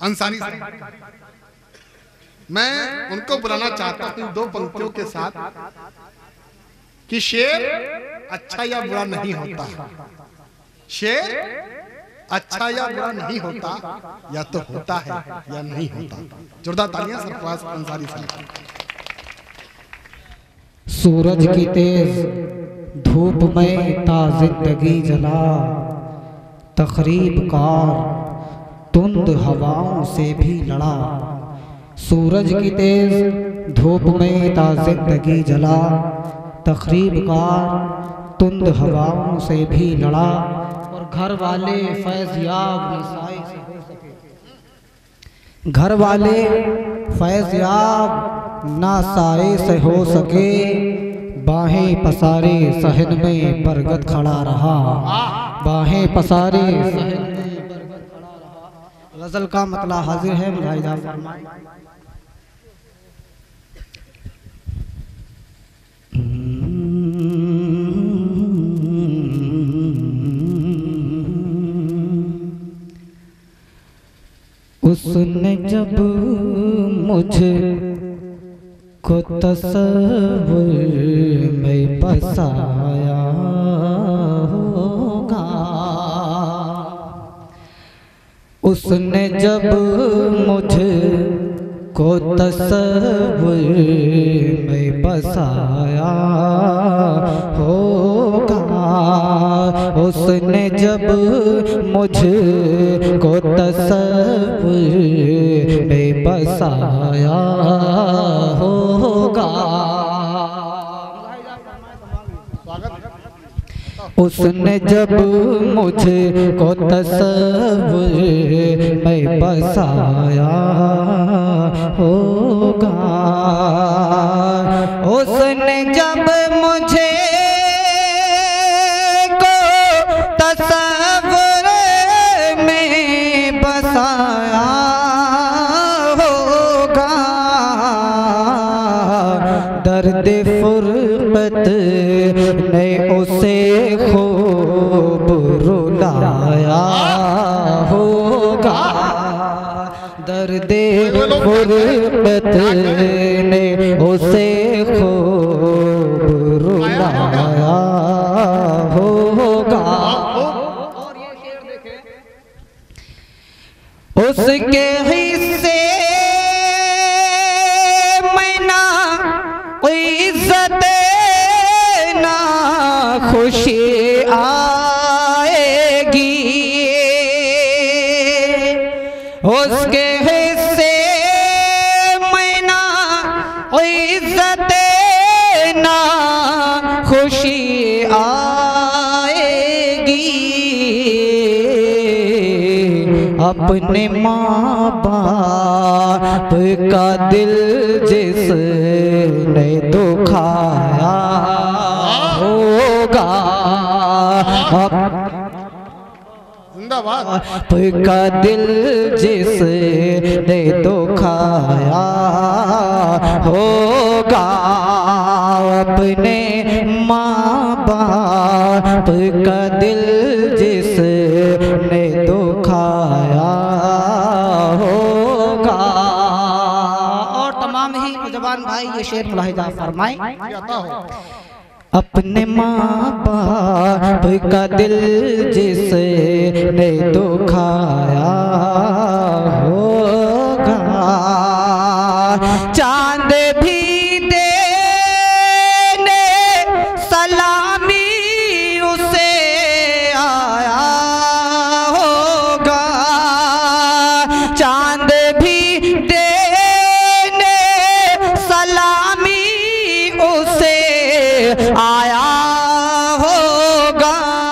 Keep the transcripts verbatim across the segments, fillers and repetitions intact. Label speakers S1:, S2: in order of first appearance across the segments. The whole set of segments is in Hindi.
S1: अंसारी साहब, मैं उनको बुलाना चाहता हूं दो पंक्तियों के साथ कि शेर अच्छा या बुरा नहीं होता, शेर अच्छा या बुरा नहीं होता, या तो होता है या नहीं होता। जोरदार तालियां सरफराज अंसारी साहब।
S2: सूरज की तेज धूप में ता जिंदगी जला, तकरीब कार तुंद हवाओं से भी लड़ा। सूरज की तेज धूप में ता जिंदगी जला, तकरीब कार तुंद हवाओं से भी लड़ा। और घर वाले फैज़याब नसाई से हो सके, घर वाले फैज़याब नासाए से हो सके। बाहें पसारे सहन में बरगद खड़ा रहा, बाहें पसारे सहन में बरगद खड़ा रहा। गजल का मतलब हाजिर है, मुलाहिजा फरमाएं। उसने जब मुझे को तस्वीर में बसाया होगा, उसने जब मुझे को तस्वीर में बसाया होगा, उसने जब मुझे को तस्वीर में बसाया होगा। उसने जब मुझे को तस्वीर में बसाया होगा, उसने जब मुझे को तस्वीर में बसाया होगा। दर्द फुरकत ने उसे खूब रुलाया होगा, दर्द फुरकत ने उसे खूब रुलाया होगा। और ये शेर देखें, उसके हिस्से में ना इज्जत ना खुशी आएगी, उसके हिस्से में ना इज्जत ना खुशी आएगी। अपने माँ बाप का दिल जिसने दुखाया होगा, बाप का दिल जिसने दुखाया होगा। अपने माँ बाप का दिल जिसने दुखाया होगा। और तमाम ही नौजवान भाई ये शेर मुलाहिजा फरमाएं। अपने माँ बाप का दिल जिसने दुखाया होगा, चांद भी देने सलामी उसे आया होगा, चांद भी देने सलामी उसे आया होगा।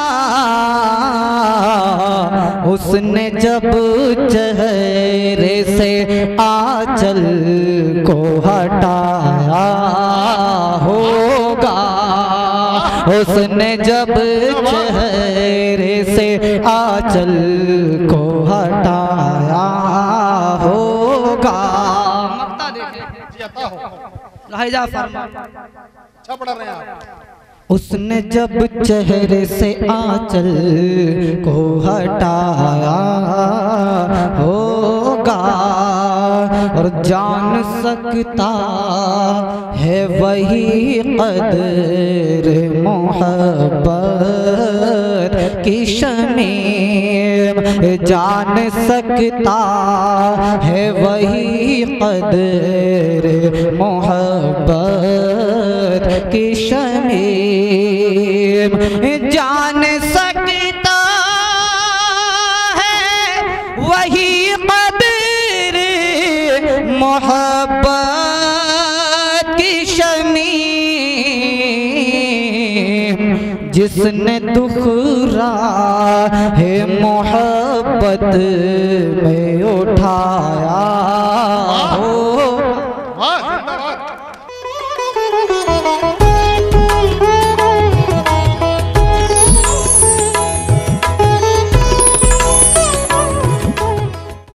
S2: उसने जब चेहरे से आंचल को हटाया होगा, उसने जब चेहरे से आंचल को हटाया होगा। मक्ता देखें, लाहिजा फरमा पढ़ रहे हैं आप। उसने जब चेहरे से आंचल को हटाया होगा, होगा और जान सकता है वही कदर मोहब्बत की शमीम। जान सकता है वही कदर मोहब्बत की शमीम। जान सकता है वही कदर मोहब्बत की शमीम। जिसने दुखरा है मोहब्बत में उठाया